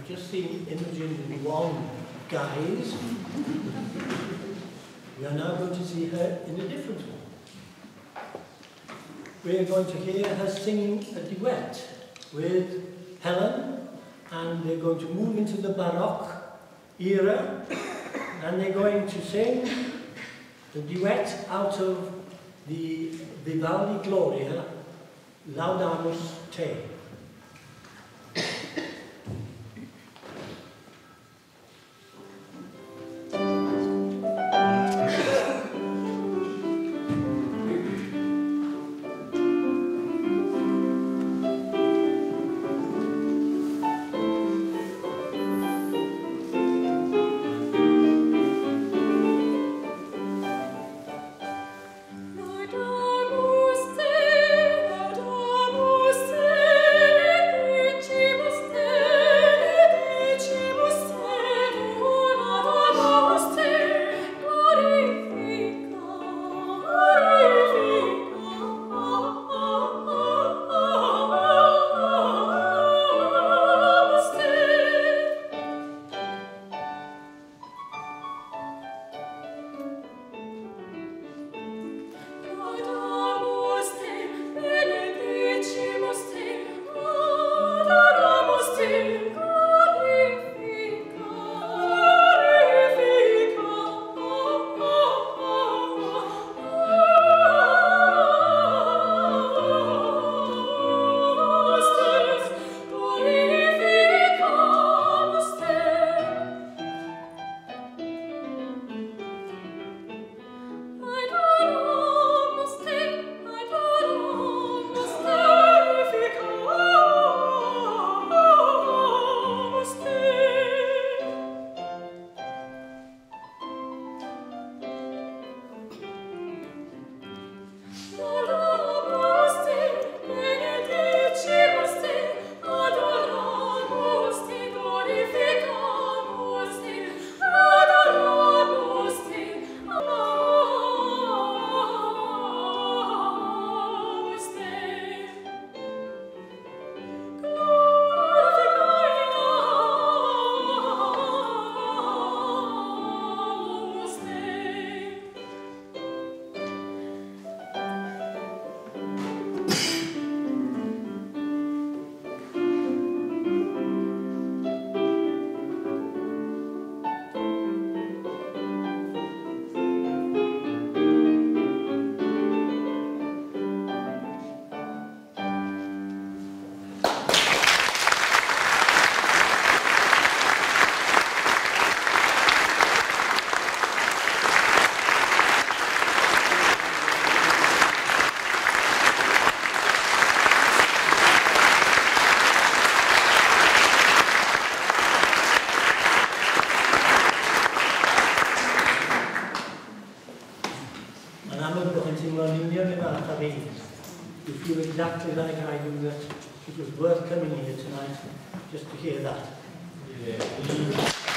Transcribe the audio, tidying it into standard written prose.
just seen Imogen in one guise. We are now going to see her in a different one. We are going to hear her singing a duet with Helen, and they're going to move into the Baroque era, and they're going to sing the duet out of the Vivaldi Gloria, Laudamus Te. You feel exactly like I do, that it was worth coming here tonight just to hear that. Yeah.